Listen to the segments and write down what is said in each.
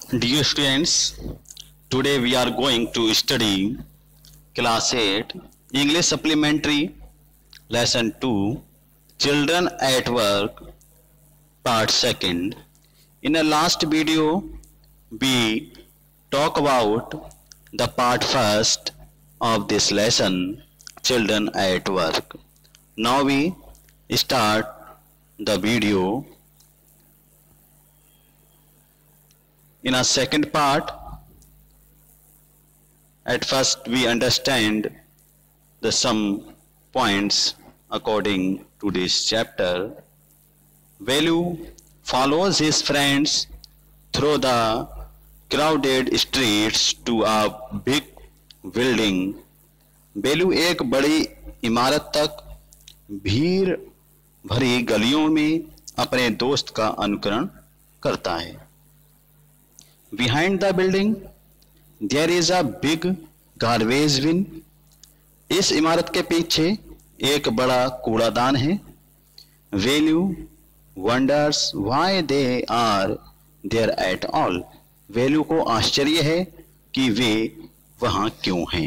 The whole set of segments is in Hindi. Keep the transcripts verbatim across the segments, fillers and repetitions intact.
Dear students, today we are going to study class eight English supplementary lesson two Children at Work part second. In the last video we talk about the part first of this lesson Children at Work. Now we start the video. In our second part, at first we understand the some points according to this chapter. Velu follows his friends through the crowded streets to a big building. बेलू एक बड़ी इमारत तक भीड़ भरी गलियों में अपने दोस्त का अनुकरण करता है. Behind the building, there is a big garbage bin. इस इमारत के पीछे एक बड़ा कूड़ादान है. Velu wonders why they are there at all. Velu को आश्चर्य है कि वे वहाँ क्यों हैं.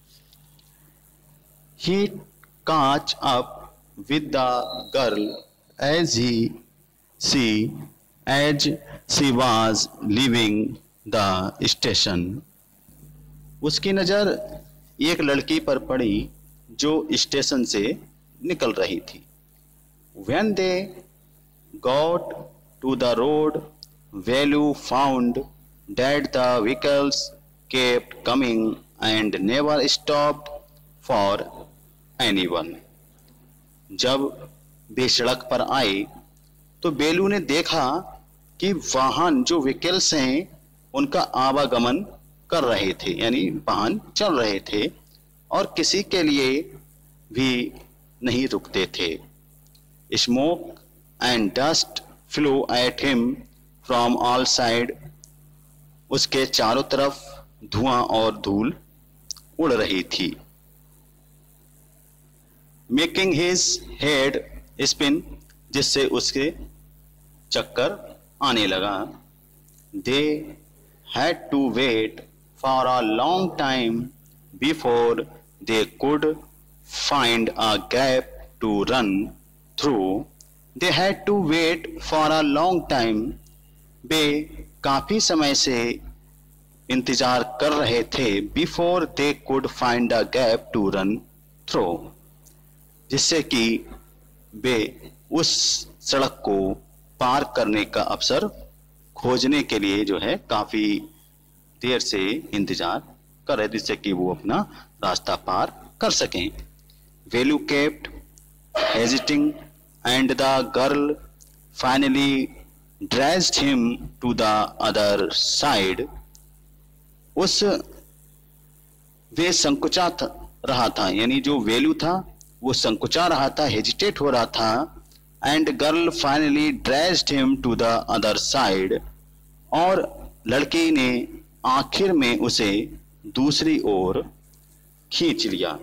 He catch up with the girl as he she as she was leaving the station. उसकी नज़र एक लड़की पर पड़ी जो स्टेशन से निकल रही थी. When they got to the road, Velu found that the vehicles kept coming and never stopped for anyone. जब वे सड़क पर आए तो बेलू ने देखा कि वाहन जो व्हीकल्स हैं उनका आवागमन कर रहे थे, यानी वाहन चल रहे थे और किसी के लिए भी नहीं रुकते थे. Smoke and dust flow at him from all side. उसके चारों तरफ धुआं और धूल उड़ रही थी. मेकिंग हिज हेड स्पिन, जिससे उसके चक्कर आने लगा. They had to wait for a long time before they could find a gap to run through. They had to wait for a long time. वे काफी समय से इंतजार कर रहे थे. Before they could find a gap to run through, जिससे कि वे उस सड़क को पार करने का अवसर खोजने के लिए जो है काफी देर से इंतजार कर रहे, जिससे कि वो अपना रास्ता पार कर सकें. Velu kept hesitating and the girl finally dressed him to the other side. उस वे संकुचा रहा था, यानी जो वेलू था वो संकुचा रहा था, हेजिटेट हो रहा था. And girl finally dressed him to the other side. और लड़की ने आखिर में उसे दूसरी ओर खींच लिया.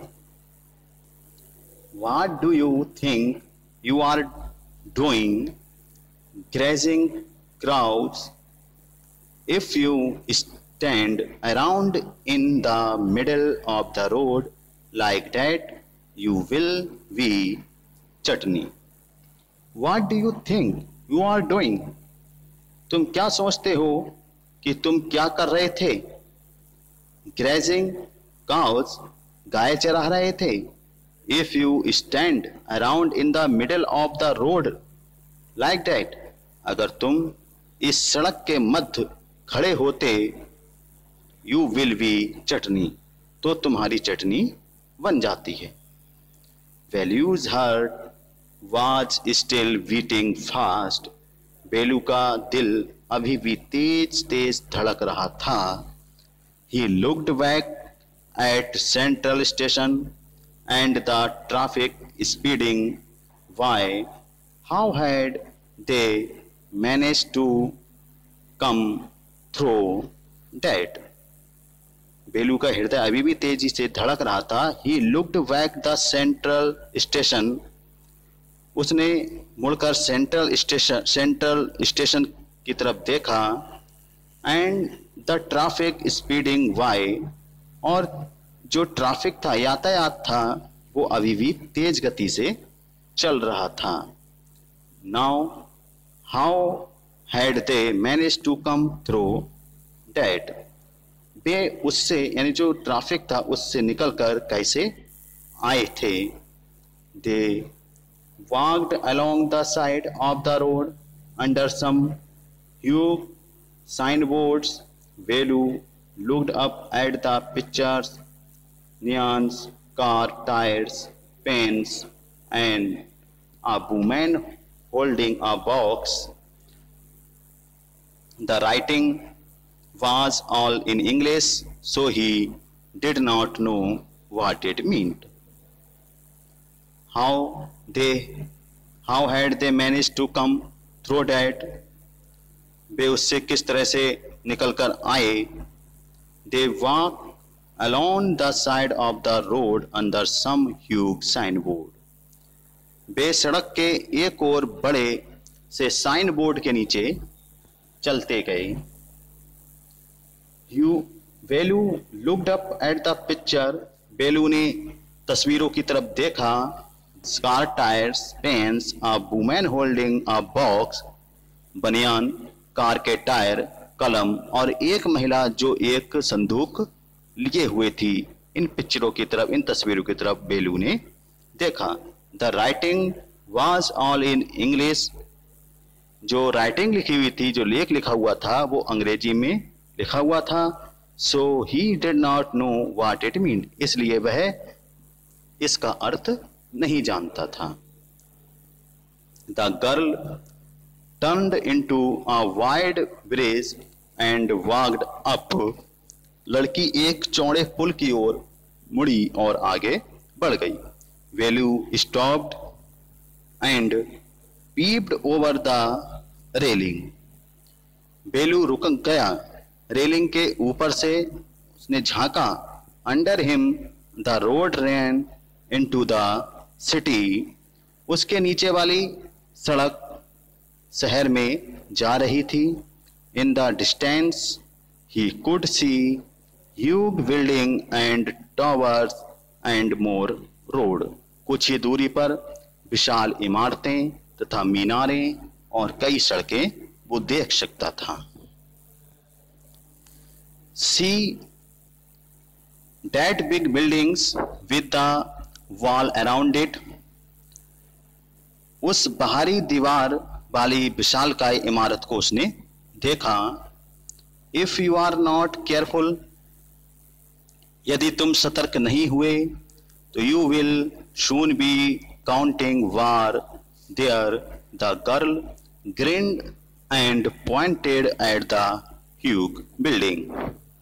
What do you think you are doing grazing crowds? If you stand around in the middle of the road like that, you will be chutney. What do you think you are doing? तुम क्या सोचते हो कि तुम क्या कर रहे थे? Grazing cows, गाय चरा रहे थे. If you stand around in the middle of the road like that, अगर तुम इस सड़क के मध्य खड़े होते, you will be chutney, तो तुम्हारी चटनी बन जाती है. Velu's heart was still beating fast. बेलू का दिल अभी भी तेज तेज धड़क रहा था. He looked back at Central Station and the traffic speeding by. How had they managed to come through that? बेलू का हृदय अभी भी तेजी से धड़क रहा था. He looked back the Central Station. उसने मुड़कर सेंट्रल स्टेशन सेंट्रल स्टेशन की तरफ देखा. And the traffic speeding by, और जो ट्रैफिक था, यातायात था, वो अभी भी तेज गति से चल रहा था। Now how had they manage to come through that, वे उससे यानी जो ट्रैफिक था उससे निकलकर कैसे आए थे। दे walked along the side of the road under some huge signboards. Velu looked up at the pictures, neons, car tires, pens, and a woman holding a box. The writing was all in English, so he did not know what it meant. How they how had they managed to come through that, वे उससे किस तरह से निकल कर आए। They walked along the side of the road under some huge signboard, वे सड़क के एक और बड़े से साइन बोर्ड के नीचे चलते गए। You Velu looked up at the picture, वेलू ने तस्वीरों की तरफ देखा। Car tyres, pens, a woman holding a box, बनियान, कार के टायर, कलम और एक महिला जो एक संदूक लिए हुए थी। इन पिक्चरों की तरफ, इन तस्वीरों की तरफ बेलू ने देखा। The writing was all in English, जो राइटिंग लिखी हुई थी, जो लेख लिखा हुआ था, वो अंग्रेजी में लिखा हुआ था। So he did not know what it mean, इसलिए वह इसका अर्थ नहीं जानता था। The girl turned into a wide bridge and walked up, लड़की एक चौड़े पुल की ओर मुड़ी और आगे बढ़ गई। Velu stopped and peeped over the railing, Velu रुक गया, रेलिंग के ऊपर से उसने झांका। Under him the road ran into the city, उसके नीचे वाली सड़क शहर में जा रही थी। In the distance he could see huge building and towers and more road, कुछ ही दूरी पर विशाल इमारतें तथा मीनारें और कई सड़कें वो देख सकता था। See that big buildings with the wall around it, उस बाहरी दीवार वाली विशालकाय इमारत को उसने देखा। If you are not careful, यदि तुम सतर्क नहीं हुए तो you will soon be counting वार there. The girl grinned and pointed at the huge building.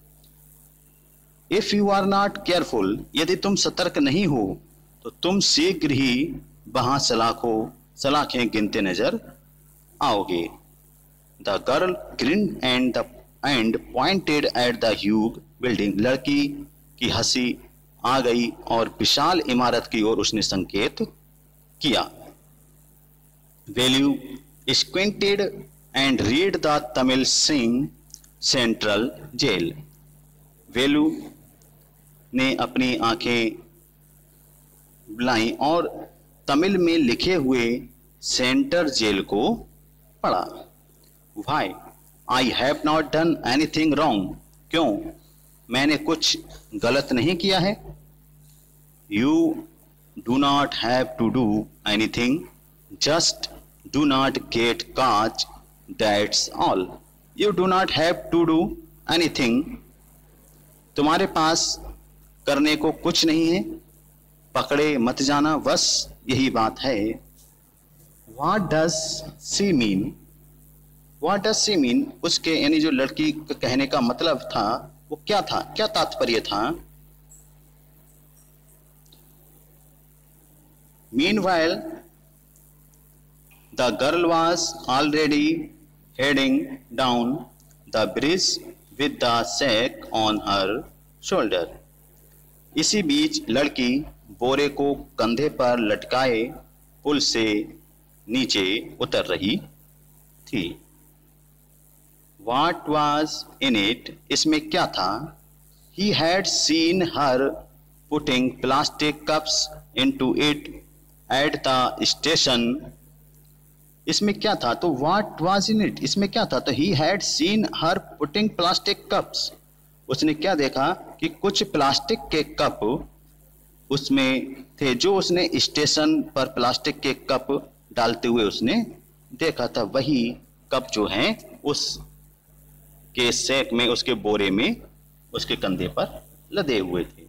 If you are not careful, यदि तुम सतर्क नहीं हो तो तुम शीघ्र ही वहां सलाखों सलाखें गिनते नजर आओगे। The girl grinned and the and pointed at the huge building, लड़की की हंसी आ गई और विशाल इमारत की ओर उसने संकेत किया। Velu squinted and read the Tamil सिंह सेंट्रल जेल, वेलू ने अपनी आंखें बुलाई और तमिल में लिखे हुए सेंटर जेल को पढ़ा। Why I have not done anything wrong, क्यों मैंने कुछ गलत नहीं किया है। You do not have to do anything, just do not get caught, that's all. You do not have to do anything, तुम्हारे पास करने को कुछ नहीं है, पकड़े मत जाना, बस यही बात है। What does she mean? What does she mean? उसके यानी जो लड़की के कहने का मतलब था वो क्या था, क्या तात्पर्य था। Meanwhile, the girl was already heading down the bridge with the sack on her shoulder. इसी बीच लड़की बोरे को कंधे पर लटकाए पुल से नीचे उतर रही थी। What was in it? इसमें क्या था? He had seen her putting plastic cups into it at the station. इसमें क्या था? तो what was in it? इसमें क्या था? तो he had seen her putting plastic cups. उसने क्या देखा कि कुछ प्लास्टिक के कप उसमें थे, जो उसने स्टेशन पर प्लास्टिक के कप डालते हुए उसने देखा था। वही कप जो हैं उस के सैक में, उसके बोरे में उसके कंधे पर लदे हुए थे।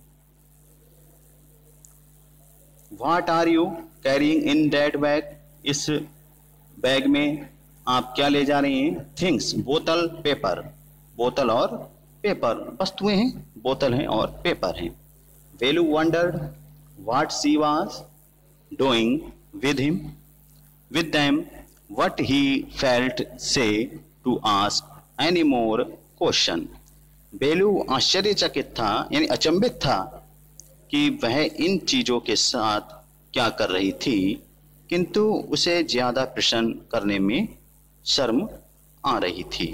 What are you carrying in that bag? इस बैग में आप क्या ले जा रहे हैं? Things, बोतल, पेपर, बोतल और पेपर, वस्तुएं हैं, बोतल हैं और पेपर हैं। Velu wondered what she was doing with him, with them, what he felt say to ask any more question. बेलू आश्चर्यचकित था, यानी अचंभित था कि वह इन चीजों के साथ क्या कर रही थी, किंतु उसे ज्यादा प्रश्न करने में शर्म आ रही थी।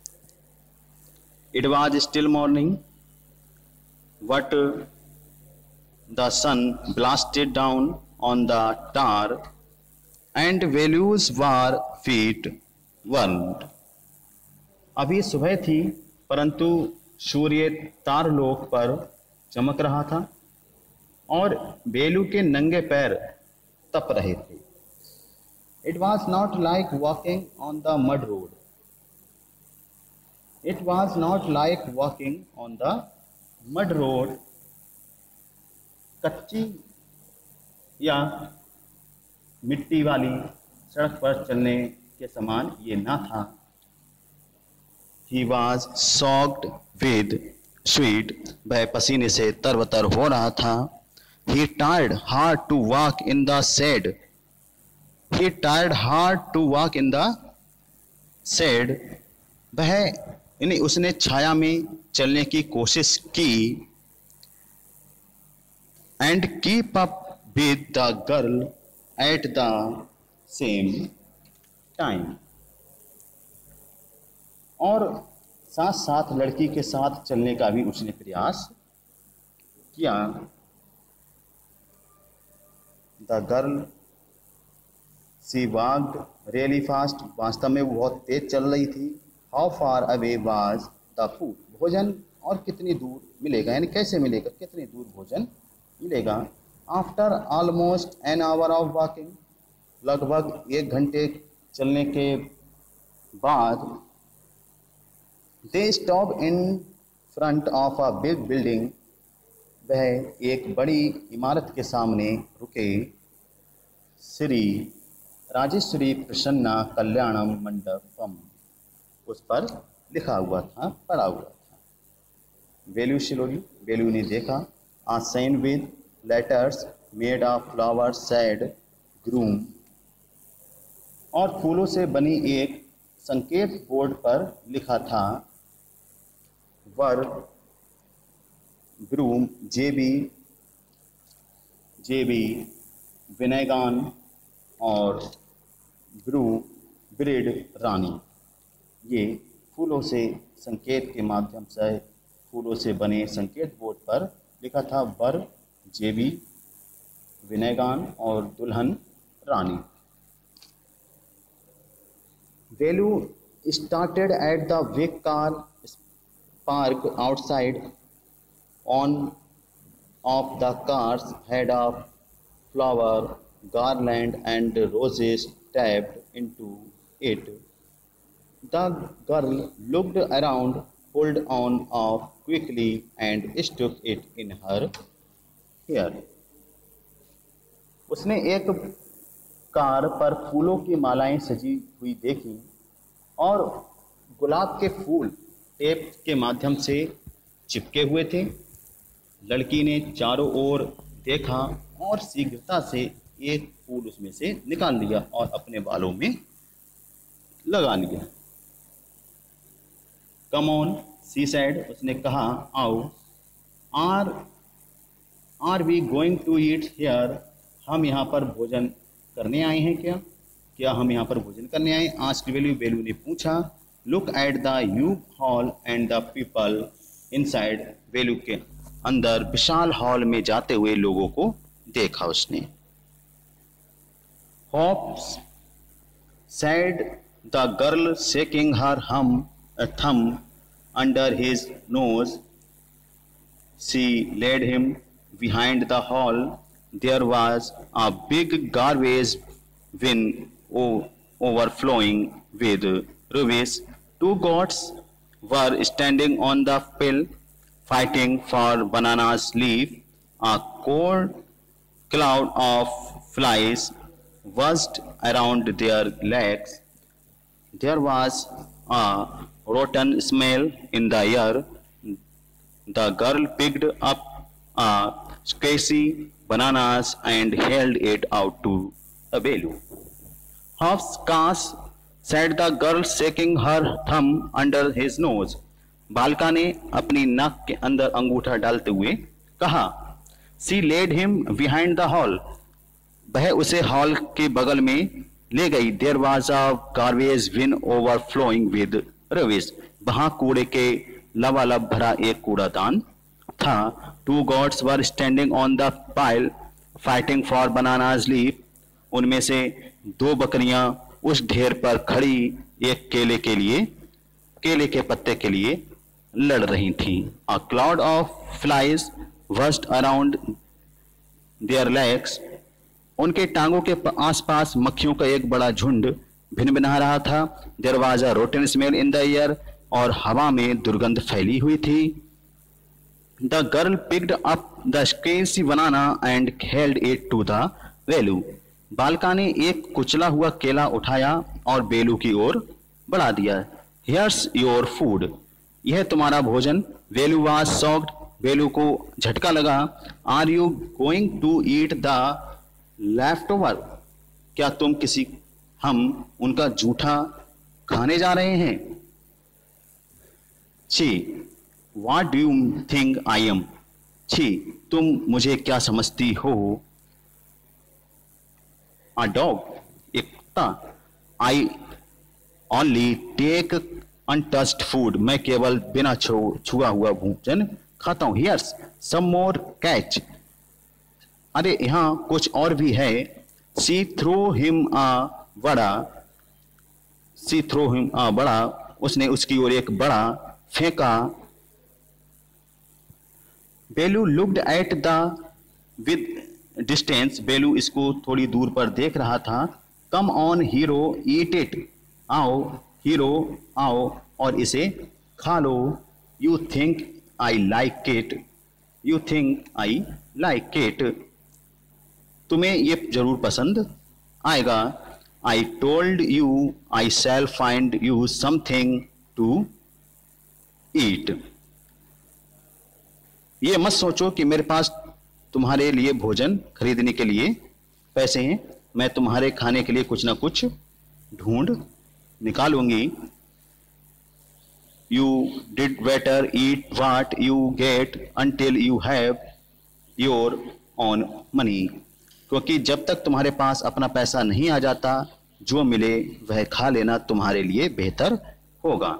It was still morning, but the sun blasted down on the tar and Velu's were feet burned. अभी सुबह थी, परंतु सूर्य तारलोक पर चमक रहा था और बेलू के नंगे पैर तप रहे थे। It was not like walking on the mud road. It was not like walking on the mud road. कच्ची या मिट्टी वाली सड़क पर चलने के समान ये ना था। He was soaked with sweat. वह पसीने से तरबतर हो रहा था। He tried hard to walk in the shade. He tried hard to walk in the shade. वह यानी उसने छाया में चलने की कोशिश की। And keep up with the girl at the same time. और साथ साथ लड़की के साथ चलने का भी उसने प्रयास किया। The girl, she walked really fast. वास्तव में वो बहुत तेज चल रही थी। How far away was the food? भोजन और कितनी दूर मिलेगा, यानी कैसे मिलेगा, कितनी दूर भोजन मिलेगा। After almost an hour of walking, लगभग एक घंटे चलने के बाद they stopped in front of a big building. वह एक बड़ी इमारत के सामने रुके। श्री राजेश्वरी प्रसन्ना कल्याणम मंडपम, उस पर लिखा हुआ था, पड़ा हुआ था। वेलू स्लोली, वेलू ने देखा। A sign with letters made of flower said groom, और फूलों से बनी एक संकेत बोर्ड पर लिखा था वर ग्रूम जेबी जेबी विनयगान और ब्रू ब्रिड रानी। ये फूलों से संकेत के माध्यम से, फूलों से बने संकेत बोर्ड पर लिखा था वर जेबी विनयगान और दुल्हन रानी। वेलू started at the big car park outside. On of the cars had a flower garland and roses tapped into it. The girl looked around, pulled on off quickly and stuck it in her hair. उसने एक कार पर फूलों की मालाएं सजी हुई देखी और गुलाब के फूल टेप के माध्यम से चिपके हुए थे। लड़की ने चारों ओर देखा और शीघ्रता से एक फूल उसमें से निकाल लिया और अपने बालों में लगा लिया। कम ऑन सी सेड, उसने कहा आओ। Are are we going to eat here, हम यहाँ पर भोजन करने आए हैं क्या क्या हम यहाँ पर भोजन करने आए? आस्क्ड वेलू, वेलू ने पूछा। Look at the huge hall and the people inside. Velu के अंदर विशाल हॉल में जाते हुए लोगों को देखा उसने। Hops said the girl, shaking her hum, a thumb under his nose. She led him behind the hall. There was a big garbage bin o- overflowing with rubbish. Two goats were standing on the pill, fighting for bananas leaf. A cold cloud of flies buzzed around their legs. There was a rotten smell in the air. The girl picked up a squishy bananas and held it out to Abelu. Half scarce, said the girl, shaking her thumb under his nose. बालिका ने अपनी नाक के अंदर अंगूठा डालते हुए कहा। She led him behind the hall. वह उसे हॉल के बगल में ले गई। There was a garbage bin overflowing with rubbish. वहां कूड़े के लबालब भरा एक कूड़ादान था। Two goats were standing on the pile fighting for bananas leaf. उनमें से दो बकरियां उस ढेर पर खड़ी एक केले के लिए केले के पत्ते के लिए लड़ रही थीं। A cloud of flies buzzed around their legs. उनके टांगों के आसपास मक्खियों का एक बड़ा झुंड भिनभिना रहा था। There was a rotten smell in the air. और हवा में दुर्गंध फैली हुई थी। The girl picked up the squashy banana and held it to the Velu. बालिका ने एक कुचला हुआ केला उठाया और बेलू की ओर बढ़ा दिया। Here's your food. यह तुम्हारा भोजन। Velu was shocked. बेलू को झटका लगा। Are you going to eat the leftover. क्या तुम किसी हम उनका जूठा खाने जा रहे हैं। छी what do you think I am. छी तुम मुझे क्या समझती हो। अ डॉग एक कुत्ता। I only take untouched food. मैं केवल बिना छुआ हुआ भोजन खाता हूं। Here's some more catch. अरे यहाँ कुछ और भी है। सी थ्रो हिम आ बड़ा सी थ्रो हिम आ बड़ा। उसने उसकी ओर एक बड़ा फेंका। Belu looked at the with distance. Belu इसको थोड़ी दूर पर देख रहा था। Come on hero eat it. आओ हीरो आओ और इसे खा लो। You think I like it. You think I like it. तुम्हें ये जरूर पसंद आएगा। I told you I shall find you something to eat. ये मत सोचो कि मेरे पास तुम्हारे लिए भोजन खरीदने के लिए पैसे हैं। मैं तुम्हारे खाने के लिए कुछ ना कुछ ढूंढ निकालूंगी। You did better eat what you get until you have your own money. क्योंकि जब तक तुम्हारे पास अपना पैसा नहीं आ जाता, जो मिले वह खा लेना तुम्हारे लिए बेहतर होगा।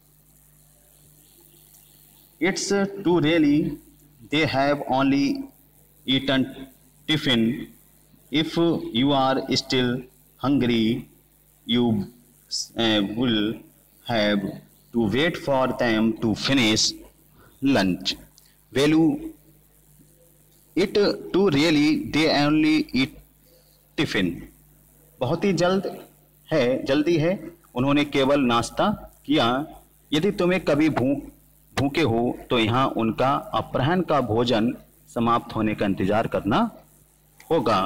It's too really they have only eaten tiffin. If you are still hungry you will have to wait for them to finish lunch. Velu it too really they only eat tiffin. बहुत ही जल्द है जल्दी है उन्होंने केवल नाश्ता किया। यदि तुम्हें कभी भूख भूखे हो तो यहाँ उनका अपराह्न का भोजन समाप्त होने का इंतजार करना होगा।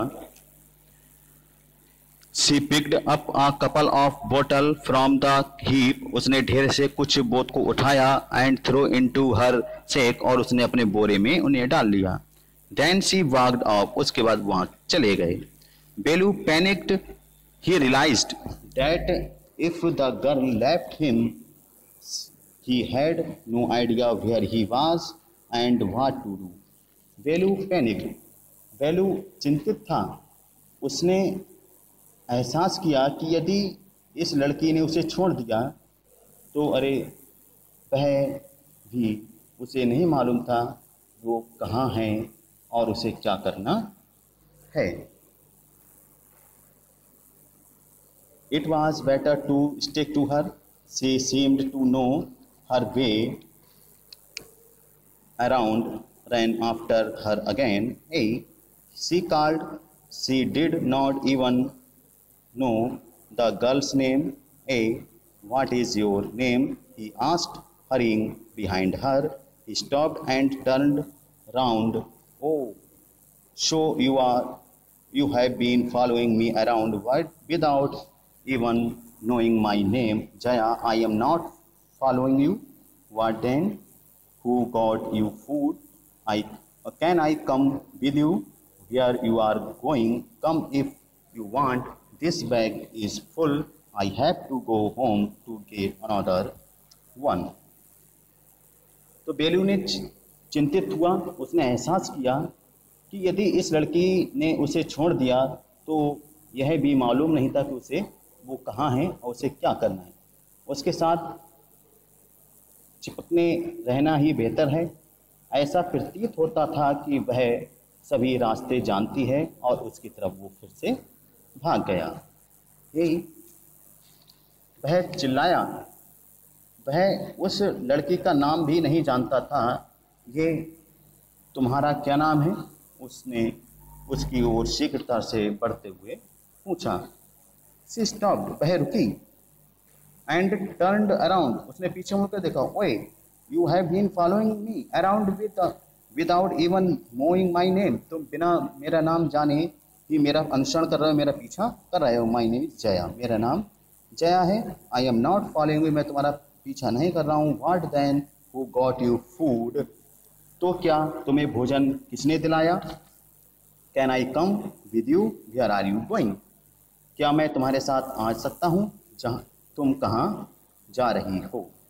She picked up a couple of bottles from the heap. उसने ढेर से कुछ बोतल को उठाया and threw into her sack और उसने अपने बोरे में उन्हें डाल लिया। Then she walked off. उसके बाद वहां चले गए। बेलू panicked. He realized that if the girl left him, he had no idea where he was and what to do. बेलू panicked. बेलू चिंतित था। उसने एहसास किया कि यदि इस लड़की ने उसे छोड़ दिया तो अरे वह भी उसे नहीं मालूम था वो कहाँ है और उसे क्या करना है। It was better to stick to her. She seemed to know her way around, ran after her again. Hey, she called. She did not even know the girl's name. Hey, what is your name? He asked, hurrying behind her. He stopped and turned round. Oh, so you are you have been following me around without even knowing my name. Jaya, I am not following you. What then? Who got you food? I can I come with you where you are going? Come if you want. This bag is full. I have to go home to get another one. तो बेलू ने चिंतित हुआ। उसने एहसास किया कि यदि इस लड़की ने उसे छोड़ दिया तो यह भी मालूम नहीं था कि उसे वो कहाँ है और उसे क्या करना है। उसके साथ चिपकने रहना ही बेहतर है। ऐसा प्रतीत होता था कि वह सभी रास्ते जानती है और उसकी तरफ वो फिर से भाग गया। यही वह चिल्लाया। वह उस लड़की का नाम भी नहीं जानता था। ये तुम्हारा क्या नाम है? उसने उसकी ओर शीघ्रता से बढ़ते हुए पूछा। सी स्टॉप्ड, वह रुकी। एंड टर्न्ड अराउंड, उसने पीछे मुड़कर देखा। ओए, you have been following me around with without even knowing my name, तुम बिना मेरा नाम जाने ही मेरा अनुसरण कर रहे हो, मेरा पीछा कर रहे हो। माई नेम इज जया, मेरा नाम जया है। I am not following you, मैं तुम्हारा पीछा नहीं कर रहा हूँ। What then who got you food, तो क्या तुम्हें भोजन किसने दिलाया? Can I come with you where are you going, क्या मैं तुम्हारे साथ आ सकता हूँ? जहाँ तुम कहाँ जा रही हो?